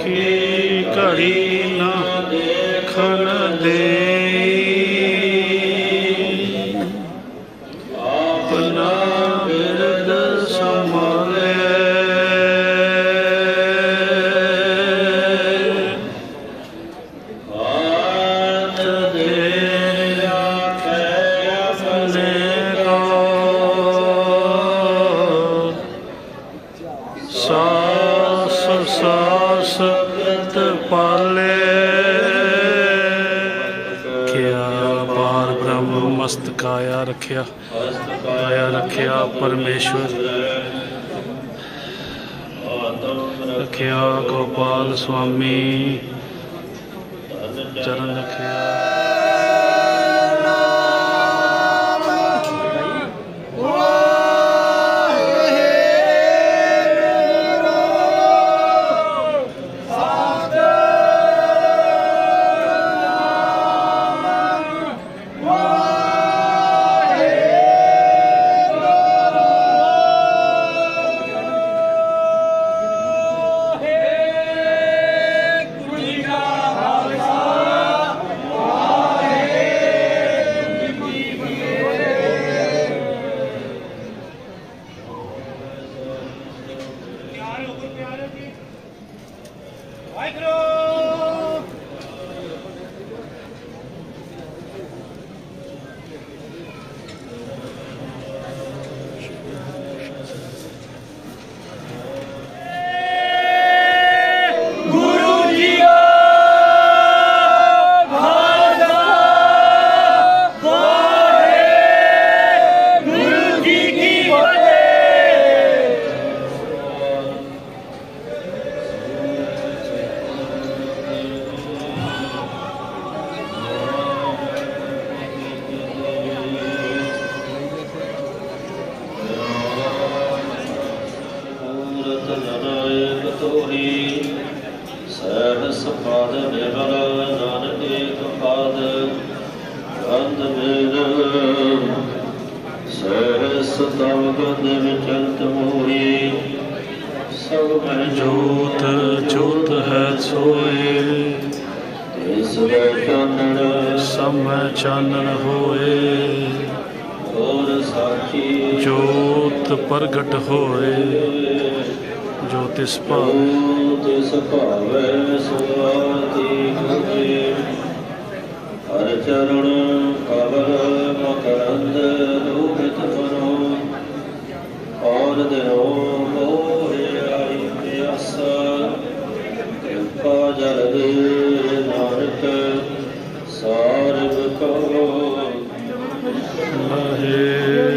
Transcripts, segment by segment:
की घड़ी न देखन दे, अपना बिरद संभाले, हाथ दे राखे अपने को, सास सास व्रत पाले। क्या पार ब्रह्म मस्त काया रखिया, काया रखिया परमेश्वर रखिया, गोपाल स्वामी चरण रखिया। जोत जोत है सोए, समय चानन होए, जोत प्रगट होए, ज्योतिष भावे हर चरण कमल मकरंद लोहित मनो, और दिनो मोहे आई प्यासा, कृपा जल दे नानक सारग को लहे।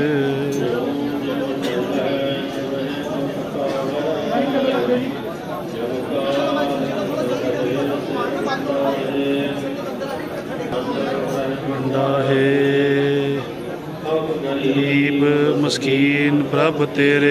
गरीब मस्कीन प्रभ तेरे,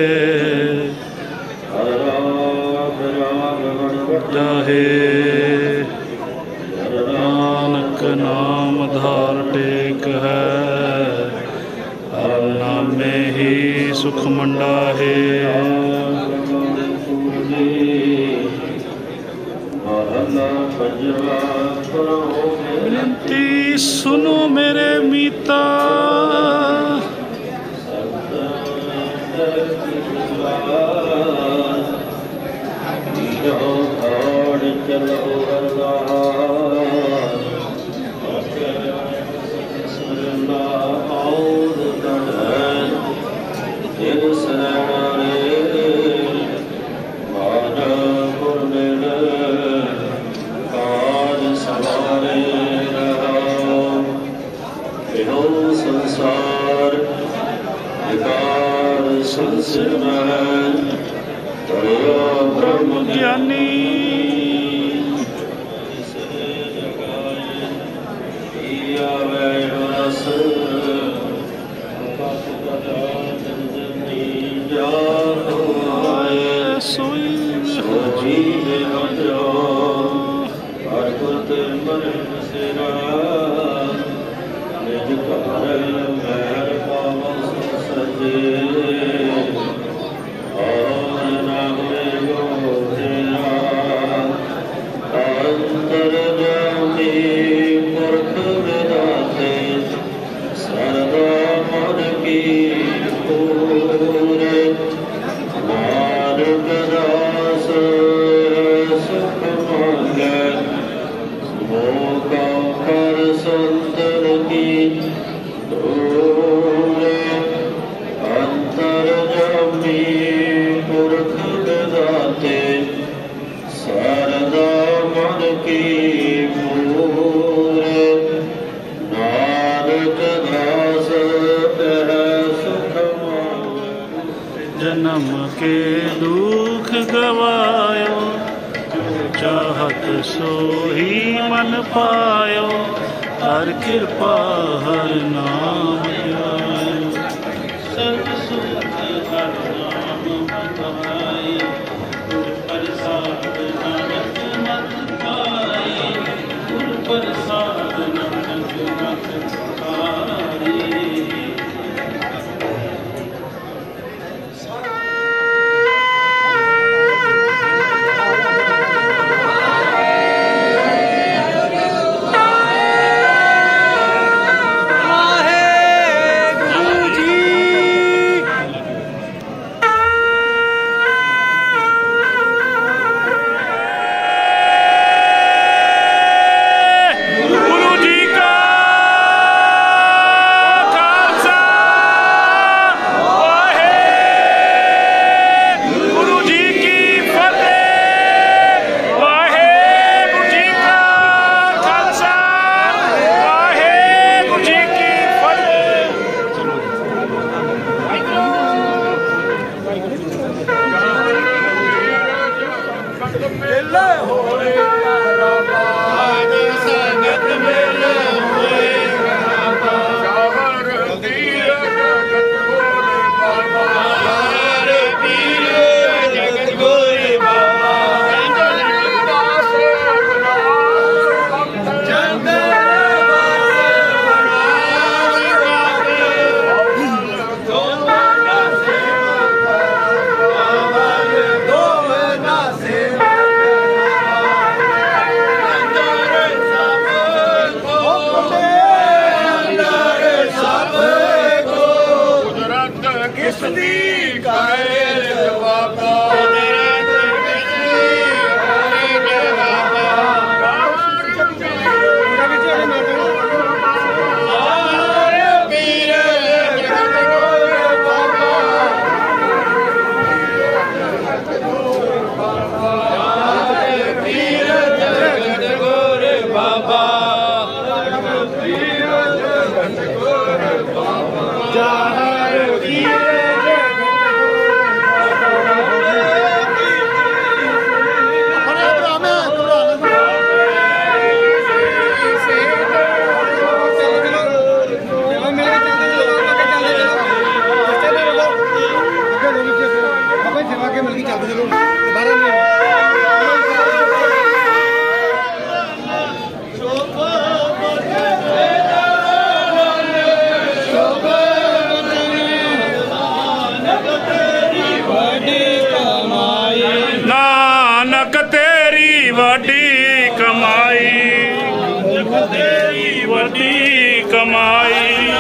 जाहे नानक नाम धार टेक है, हर नामे ही सुख मंडा है। विनती सुनो मेरे मीता, संसार विकार संसार ब्रह्म ज्ञानी, की मूर नानक दास है सुख जन्म के दुख गवायो चाहत सोही मन पायो हर कृपा हर नाम ध्यायो सर्व सुख हर नाम बधाई गुर प्रसाद नानक मत पाई गुर प्रसाद नानक मत पाई। नानक तेरी वड्डी कमाई तेरी वड्डी कमाई